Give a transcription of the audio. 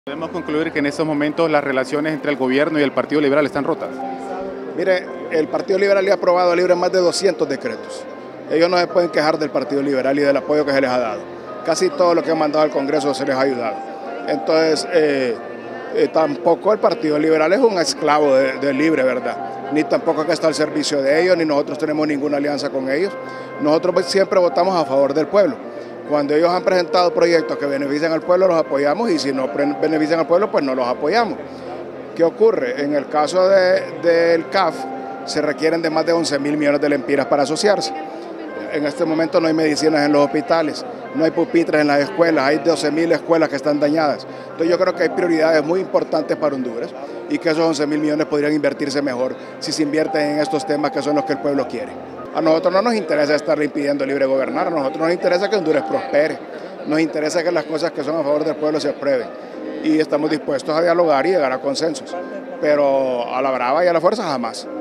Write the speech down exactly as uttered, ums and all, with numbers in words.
Podemos concluir que en estos momentos las relaciones entre el gobierno y el Partido Liberal están rotas. Mire, el Partido Liberal le ha aprobado libre más de doscientos decretos. Ellos no se pueden quejar del Partido Liberal y del apoyo que se les ha dado. Casi todo lo que han mandado al Congreso se les ha ayudado. Entonces, eh, eh, tampoco el Partido Liberal es un esclavo de, de Libre, ¿verdad? Ni tampoco que está al servicio de ellos, ni nosotros tenemos ninguna alianza con ellos. Nosotros siempre votamos a favor del pueblo. Cuando ellos han presentado proyectos que benefician al pueblo, los apoyamos, y si no benefician al pueblo, pues no los apoyamos. ¿Qué ocurre? En el caso de, del C A F, se requieren de más de once mil millones de lempiras para asociarse. En este momento no hay medicinas en los hospitales, no hay pupitres en las escuelas, hay doce mil escuelas que están dañadas. Entonces yo creo que hay prioridades muy importantes para Honduras y que esos once mil millones podrían invertirse mejor si se invierten en estos temas que son los que el pueblo quiere. A nosotros no nos interesa estarle impidiendo Libre gobernar, a nosotros nos interesa que Honduras prospere, nos interesa que las cosas que son a favor del pueblo se aprueben y estamos dispuestos a dialogar y llegar a consensos, pero a la brava y a la fuerza jamás.